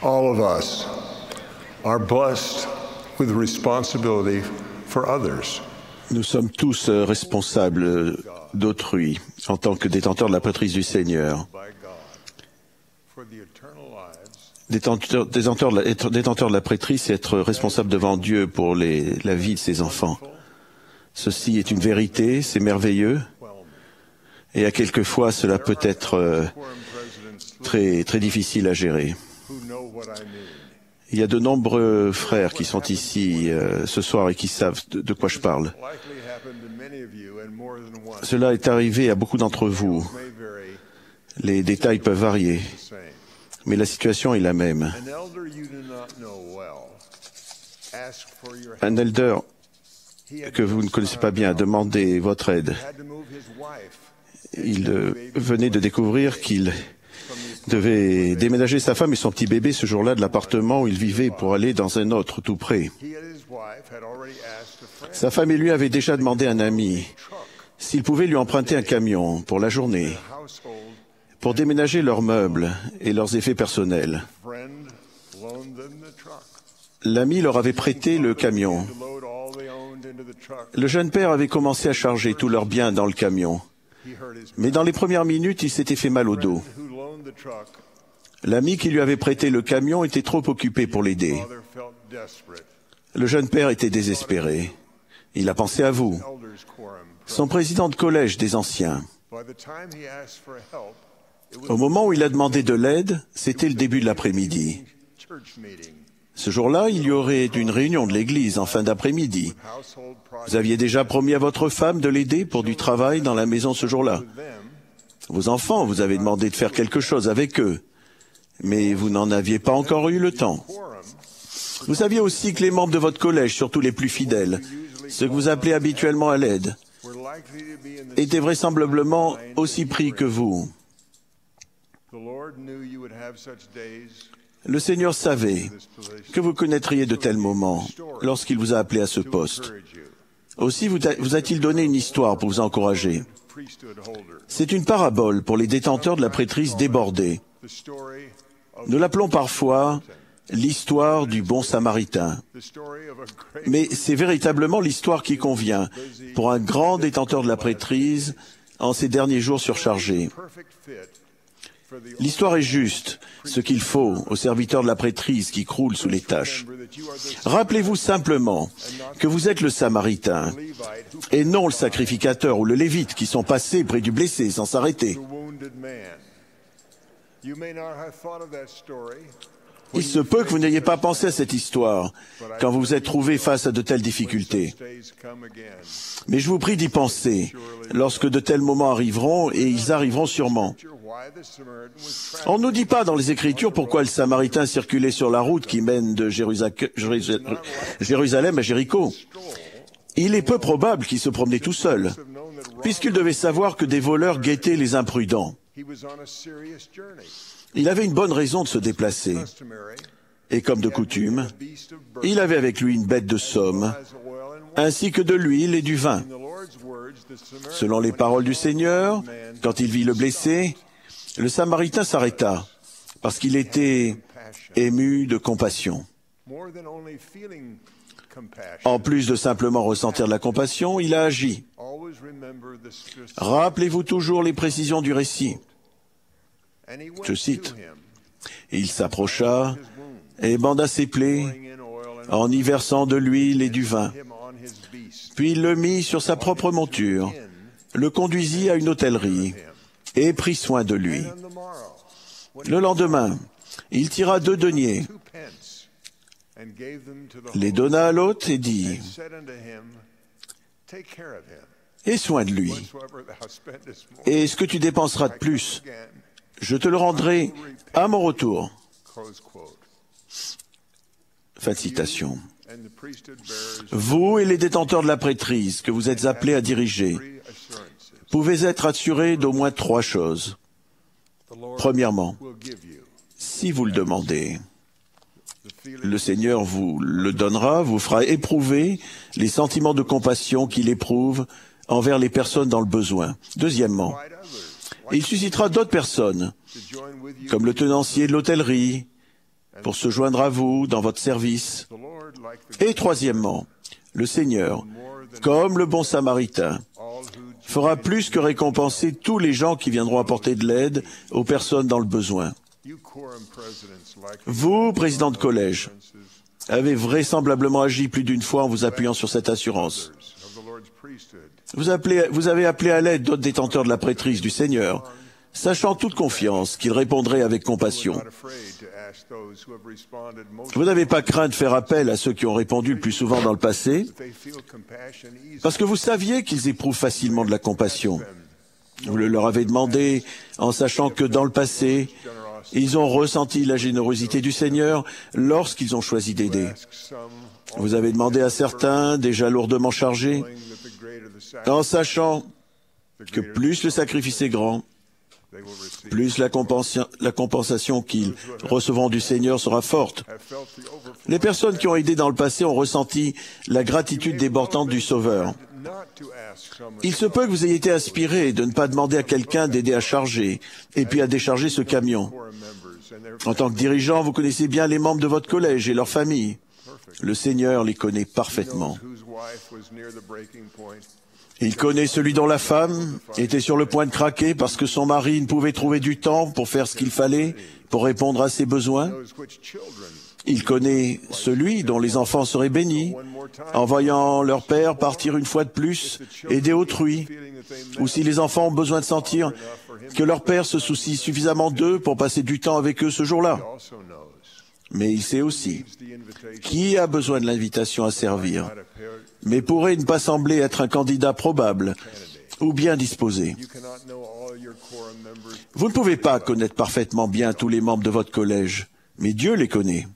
all of us are blessed with responsibility for others. Nous sommes tous responsables d'autrui en tant que détenteurs de la prêtrise du Seigneur. Détenteur de la prêtrise, c'est être responsable devant Dieu pour la vie de ses enfants. Ceci est une vérité, c'est merveilleux. Et à quelquefois, cela peut être très, très difficile à gérer. Il y a de nombreux frères qui sont ici ce soir et qui savent de quoi je parle. Cela est arrivé à beaucoup d'entre vous. Les détails peuvent varier, mais la situation est la même. Un elder que vous ne connaissez pas bien a demandé votre aide. Il venait de découvrir qu'il devait déménager sa femme et son petit bébé ce jour-là de l'appartement où il vivait pour aller dans un autre tout près. Sa femme et lui avaient déjà demandé à un ami s'il pouvait lui emprunter un camion pour la journée, pour déménager leurs meubles et leurs effets personnels. L'ami leur avait prêté le camion. Le jeune père avait commencé à charger tous leurs biens dans le camion. Mais dans les premières minutes, il s'était fait mal au dos. L'ami qui lui avait prêté le camion était trop occupé pour l'aider. Le jeune père était désespéré. Il a pensé à vous, son président de collège des anciens. Au moment où il a demandé de l'aide, c'était le début de l'après-midi. Ce jour-là, il y aurait une réunion de l'église en fin d'après-midi. Vous aviez déjà promis à votre femme de l'aider pour du travail dans la maison ce jour-là. Vos enfants, vous avez demandé de faire quelque chose avec eux, mais vous n'en aviez pas encore eu le temps. Vous saviez aussi que les membres de votre collège, surtout les plus fidèles, ceux que vous appelez habituellement à l'aide, étaient vraisemblablement aussi pris que vous. Le Seigneur savait que vous connaîtriez de tels moments lorsqu'il vous a appelé à ce poste. Aussi vous a-t-il donné une histoire pour vous encourager. C'est une parabole pour les détenteurs de la prêtrise débordée. Nous l'appelons parfois l'histoire du bon samaritain. Mais c'est véritablement l'histoire qui convient pour un grand détenteur de la prêtrise en ces derniers jours surchargés. L'histoire est juste, ce qu'il faut aux serviteurs de la prêtrise qui croulent sous les tâches. Rappelez-vous simplement que vous êtes le Samaritain, et non le sacrificateur ou le Lévite qui sont passés près du blessé sans s'arrêter. Il se peut que vous n'ayez pas pensé à cette histoire quand vous vous êtes trouvé face à de telles difficultés. Mais je vous prie d'y penser lorsque de tels moments arriveront, et ils arriveront sûrement. On ne nous dit pas dans les Écritures pourquoi le Samaritain circulait sur la route qui mène de Jérusalem à Jéricho. Il est peu probable qu'il se promenait tout seul, puisqu'il devait savoir que des voleurs guettaient les imprudents. Il avait une bonne raison de se déplacer. Et comme de coutume, il avait avec lui une bête de somme, ainsi que de l'huile et du vin. Selon les paroles du Seigneur, quand il vit le blessé, le Samaritain s'arrêta, parce qu'il était ému de compassion. En plus de simplement ressentir de la compassion, il a agi. Rappelez-vous toujours les précisions du récit. Je cite, « Il s'approcha et banda ses plaies en y versant de l'huile et du vin. Puis il le mit sur sa propre monture, le conduisit à une hôtellerie et prit soin de lui. Le lendemain, il tira 2 deniers, les donna à l'hôte et dit, « Aie soin de lui, et ce que tu dépenseras de plus, je te le rendrai à mon retour. » Fin de citation. Vous et les détenteurs de la prêtrise que vous êtes appelés à diriger pouvez être assurés d'au moins 3 choses. Premièrement, si vous le demandez, le Seigneur vous le donnera, vous fera éprouver les sentiments de compassion qu'il éprouve envers les personnes dans le besoin. Deuxièmement, il suscitera d'autres personnes, comme le tenancier de l'hôtellerie, pour se joindre à vous dans votre service. Et troisièmement, le Seigneur, comme le bon Samaritain, fera plus que récompenser tous les gens qui viendront apporter de l'aide aux personnes dans le besoin. Vous, président de collège, avez vraisemblablement agi plus d'une fois en vous appuyant sur cette assurance. Vous avez appelé à l'aide d'autres détenteurs de la prêtrise du Seigneur, sachant toute confiance qu'ils répondraient avec compassion. Vous n'avez pas craint de faire appel à ceux qui ont répondu le plus souvent dans le passé, parce que vous saviez qu'ils éprouvent facilement de la compassion. Vous le leur avez demandé en sachant que dans le passé, ils ont ressenti la générosité du Seigneur lorsqu'ils ont choisi d'aider. Vous avez demandé à certains, déjà lourdement chargés, en sachant que plus le sacrifice est grand, plus la compensation qu'ils recevront du Seigneur sera forte. Les personnes qui ont aidé dans le passé ont ressenti la gratitude débordante du Sauveur. Il se peut que vous ayez été inspiré de ne pas demander à quelqu'un d'aider à charger et puis à décharger ce camion. En tant que dirigeant, vous connaissez bien les membres de votre collège et leurs familles. Le Seigneur les connaît parfaitement. Il connaît celui dont la femme était sur le point de craquer parce que son mari ne pouvait trouver du temps pour faire ce qu'il fallait, pour répondre à ses besoins. Il connaît celui dont les enfants seraient bénis, en voyant leur père partir une fois de plus, aider autrui, ou si les enfants ont besoin de sentir que leur père se soucie suffisamment d'eux pour passer du temps avec eux ce jour-là. Mais il sait aussi qui a besoin de l'invitation à servir, mais pourrait ne pas sembler être un candidat probable ou bien disposé. Vous ne pouvez pas connaître parfaitement bien tous les membres de votre collège, mais Dieu les connaît.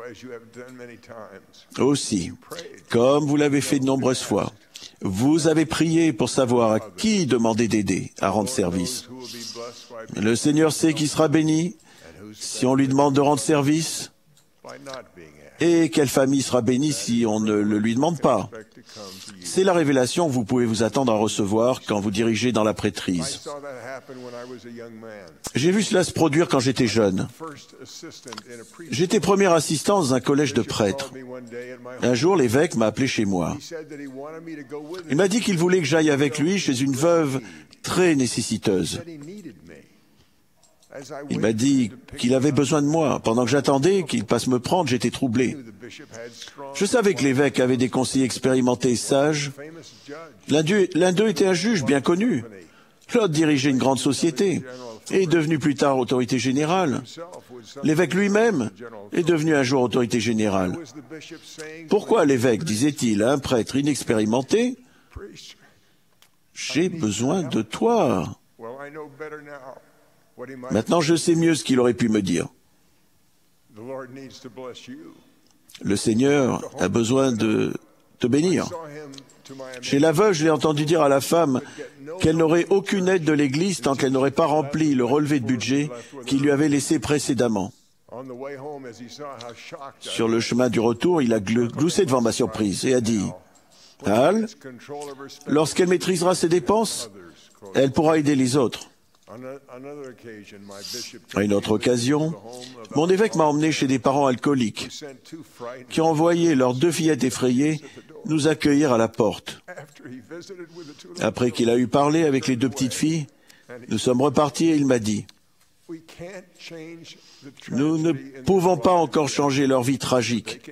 Aussi, comme vous l'avez fait de nombreuses fois, vous avez prié pour savoir à qui demander d'aider à rendre service. Le Seigneur sait qui sera béni si on lui demande de rendre service, et quelle famille sera bénie si on ne le lui demande pas. C'est la révélation que vous pouvez vous attendre à recevoir quand vous dirigez dans la prêtrise. J'ai vu cela se produire quand j'étais jeune. J'étais premier assistant dans un collège de prêtres. Un jour, l'évêque m'a appelé chez moi. Il m'a dit qu'il voulait que j'aille avec lui chez une veuve très nécessiteuse. Il m'a dit qu'il avait besoin de moi. Pendant que j'attendais qu'il passe me prendre, j'étais troublé. Je savais que l'évêque avait des conseillers expérimentés et sages. L'un d'eux était un juge bien connu. L'autre dirigeait une grande société et est devenu plus tard autorité générale. L'évêque lui-même est devenu un jour autorité générale. Pourquoi l'évêque, disait-il à un prêtre inexpérimenté, « J'ai besoin de toi ». Maintenant, je sais mieux ce qu'il aurait pu me dire. Le Seigneur a besoin de te bénir. Chez la veuve, je l'ai entendu dire à la femme qu'elle n'aurait aucune aide de l'Église tant qu'elle n'aurait pas rempli le relevé de budget qu'il lui avait laissé précédemment. Sur le chemin du retour, il a gloussé devant ma surprise et a dit « Al, lorsqu'elle maîtrisera ses dépenses, elle pourra aider les autres. » À une autre occasion, mon évêque m'a emmené chez des parents alcooliques qui ont envoyé leurs 2 fillettes effrayées nous accueillir à la porte. Après qu'il a eu parlé avec les 2 petites filles, nous sommes repartis et il m'a dit « Nous ne pouvons pas encore changer leur vie tragique,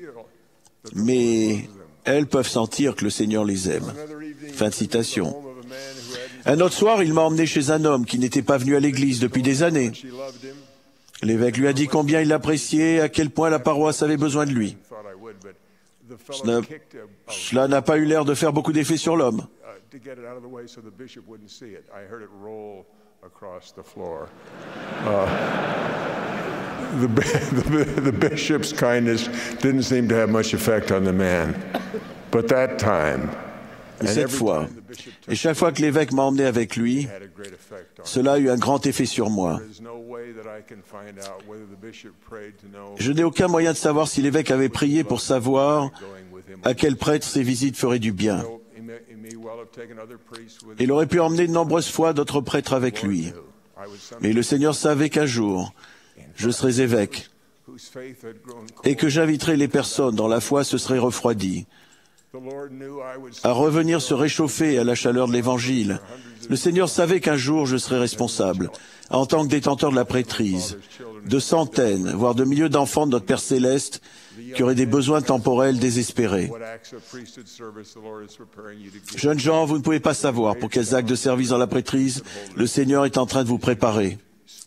mais elles peuvent sentir que le Seigneur les aime. » Fin de citation. Un autre soir, il m'a emmené chez un homme qui n'était pas venu à l'église depuis des années. L'évêque lui a dit combien il l'appréciait, à quel point la paroisse avait besoin de lui. Cela n'a pas eu l'air de faire beaucoup d'effet sur l'homme. The bishop's kindness didn't seem to have much effect on the man. But that time, Mais cette fois, et chaque fois que l'évêque m'a emmené avec lui, cela a eu un grand effet sur moi. Je n'ai aucun moyen de savoir si l'évêque avait prié pour savoir à quel prêtre ses visites feraient du bien. Il aurait pu emmener de nombreuses fois d'autres prêtres avec lui. Mais le Seigneur savait qu'un jour, je serais évêque, et que j'inviterai les personnes dont la foi se serait refroidie à revenir se réchauffer à la chaleur de l'Évangile. Le Seigneur savait qu'un jour je serais responsable, en tant que détenteur de la prêtrise, de centaines, voire de milliers d'enfants de notre Père Céleste qui auraient des besoins temporels désespérés. Jeunes gens, vous ne pouvez pas savoir pour quels actes de service dans la prêtrise le Seigneur est en train de vous préparer.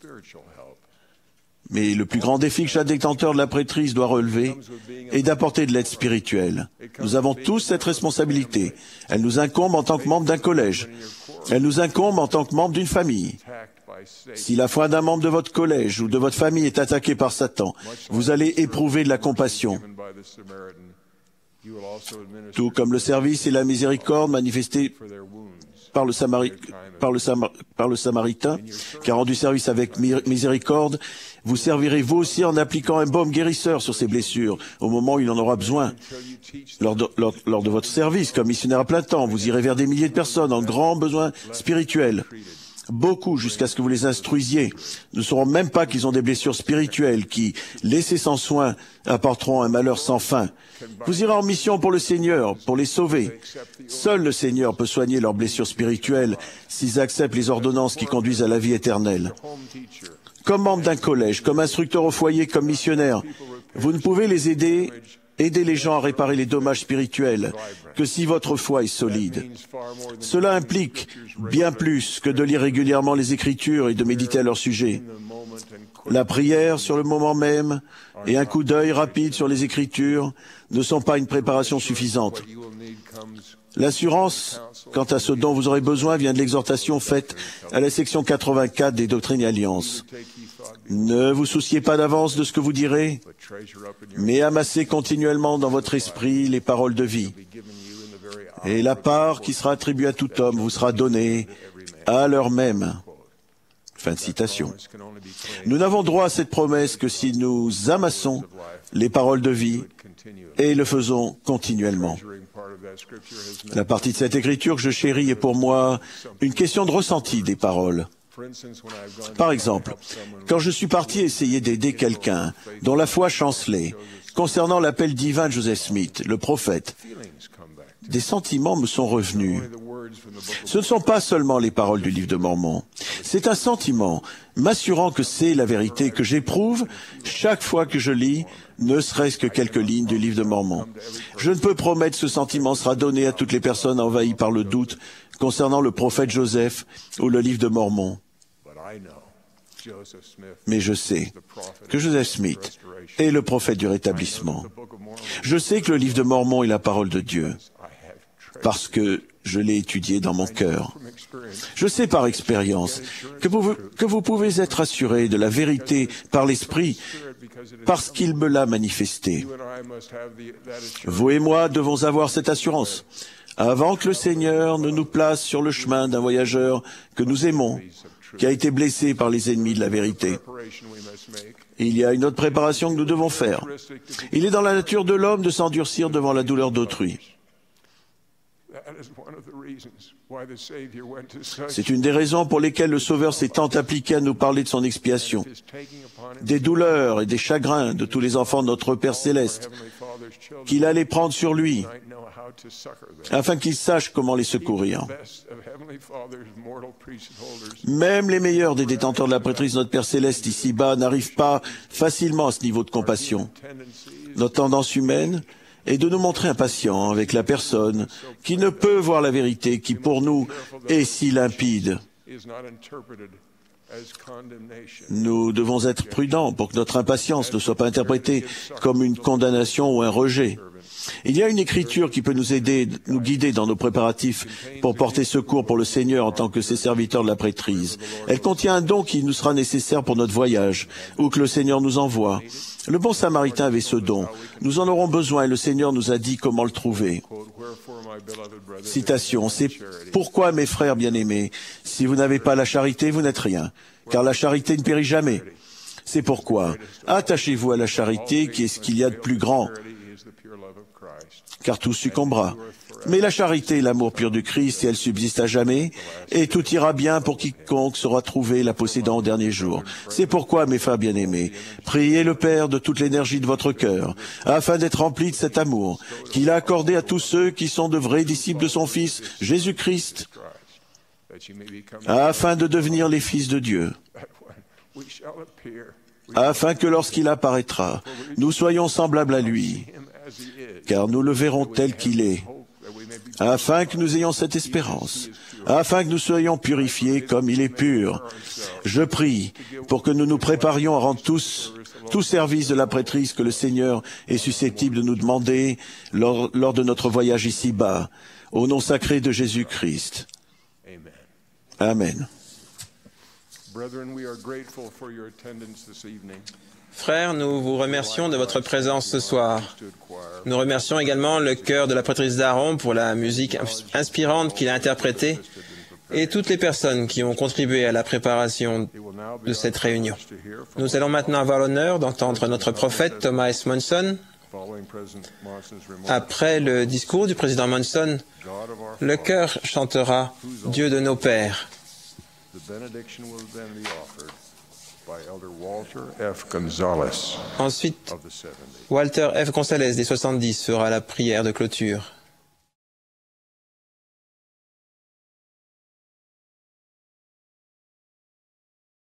Mais le plus grand défi que chaque détenteur de la prêtrise doit relever est d'apporter de l'aide spirituelle. Nous avons tous cette responsabilité. Elle nous incombe en tant que membre d'un collège. Elle nous incombe en tant que membre d'une famille. Si la foi d'un membre de votre collège ou de votre famille est attaquée par Satan, vous allez éprouver de la compassion. Tout comme le service et la miséricorde manifestés par le Samaritain, qui a rendu service avec miséricorde, vous servirez vous aussi en appliquant un baume guérisseur sur ses blessures au moment où il en aura besoin. Lors de votre service comme missionnaire à plein temps, vous irez vers des milliers de personnes en grand besoin spirituel. Beaucoup jusqu'à ce que vous les instruisiez ne sauront même pas qu'ils ont des blessures spirituelles qui, laissées sans soin, apporteront un malheur sans fin. Vous irez en mission pour le Seigneur, pour les sauver. Seul le Seigneur peut soigner leurs blessures spirituelles s'ils acceptent les ordonnances qui conduisent à la vie éternelle. Comme membre d'un collège, comme instructeur au foyer, comme missionnaire, vous ne pouvez les aider les gens à réparer les dommages spirituels que si votre foi est solide. Cela implique bien plus que de lire régulièrement les Écritures et de méditer à leur sujet. La prière sur le moment même et un coup d'œil rapide sur les Écritures ne sont pas une préparation suffisante. L'assurance quant à ce dont vous aurez besoin vient de l'exhortation faite à la section 84 des Doctrines et Alliances. Ne vous souciez pas d'avance de ce que vous direz, mais amassez continuellement dans votre esprit les paroles de vie. Et la part qui sera attribuée à tout homme vous sera donnée à l'heure même. Fin de citation. Nous n'avons droit à cette promesse que si nous amassons les paroles de vie et le faisons continuellement. La partie de cette écriture que je chéris est pour moi une question de ressenti des paroles. Par exemple, quand je suis parti essayer d'aider quelqu'un dont la foi chancelait, concernant l'appel divin de Joseph Smith, le prophète, des sentiments me sont revenus. Ce ne sont pas seulement les paroles du livre de Mormon. C'est un sentiment m'assurant que c'est la vérité que j'éprouve chaque fois que je lis, ne serait-ce que quelques lignes du livre de Mormon. Je ne peux promettre que ce sentiment sera donné à toutes les personnes envahies par le doute concernant le prophète Joseph ou le livre de Mormon. Mais je sais que Joseph Smith est le prophète du rétablissement. Je sais que le livre de Mormon est la parole de Dieu, parce que je l'ai étudié dans mon cœur. Je sais par expérience que vous pouvez être assuré de la vérité par l'Esprit, parce qu'il me l'a manifesté. Vous et moi devons avoir cette assurance, avant que le Seigneur ne nous place sur le chemin d'un voyageur que nous aimons, qui a été blessé par les ennemis de la vérité. Il y a une autre préparation que nous devons faire. Il est dans la nature de l'homme de s'endurcir devant la douleur d'autrui. C'est une des raisons pour lesquelles le Sauveur s'est tant appliqué à nous parler de son expiation, des douleurs et des chagrins de tous les enfants de notre Père Céleste, qu'il allait prendre sur lui, afin qu'il sache comment les secourir. Même les meilleurs des détenteurs de la prêtrise de notre Père Céleste ici-bas n'arrivent pas facilement à ce niveau de compassion. Notre tendance humaine est de nous montrer impatients avec la personne qui ne peut voir la vérité, qui pour nous est si limpide. Nous devons être prudents pour que notre impatience ne soit pas interprétée comme une condamnation ou un rejet. Il y a une écriture qui peut nous aider, nous guider dans nos préparatifs pour porter secours pour le Seigneur en tant que ses serviteurs de la prêtrise. Elle contient un don qui nous sera nécessaire pour notre voyage, ou que le Seigneur nous envoie. Le bon Samaritain avait ce don. Nous en aurons besoin et le Seigneur nous a dit comment le trouver. Citation, c'est pourquoi, mes frères bien-aimés, si vous n'avez pas la charité, vous n'êtes rien, car la charité ne périt jamais. C'est pourquoi, attachez-vous à la charité qui est ce qu'il y a de plus grand, car tout succombera. Mais la charité et l'amour pur du Christ, si elles subsistent à jamais, et tout ira bien pour quiconque saura trouver la possédant au dernier jour. C'est pourquoi, mes frères bien-aimés, priez le Père de toute l'énergie de votre cœur, afin d'être remplis de cet amour qu'il a accordé à tous ceux qui sont de vrais disciples de son Fils, Jésus-Christ, afin de devenir les fils de Dieu, afin que lorsqu'il apparaîtra, nous soyons semblables à lui, car nous le verrons tel qu'il est, afin que nous ayons cette espérance, afin que nous soyons purifiés comme il est pur. Je prie pour que nous nous préparions à rendre tout service de la prêtrise que le Seigneur est susceptible de nous demander lors de notre voyage ici-bas, au nom sacré de Jésus-Christ. Amen. Frères, nous vous remercions de votre présence ce soir. Nous remercions également le chœur de la prêtrise d'Aaron pour la musique inspirante qu'il a interprétée et toutes les personnes qui ont contribué à la préparation de cette réunion. Nous allons maintenant avoir l'honneur d'entendre notre prophète Thomas S. Monson. Après le discours du président Monson, le chœur chantera « Dieu de nos pères ». Ensuite, Walter F. Gonzalez des 70 fera la prière de clôture.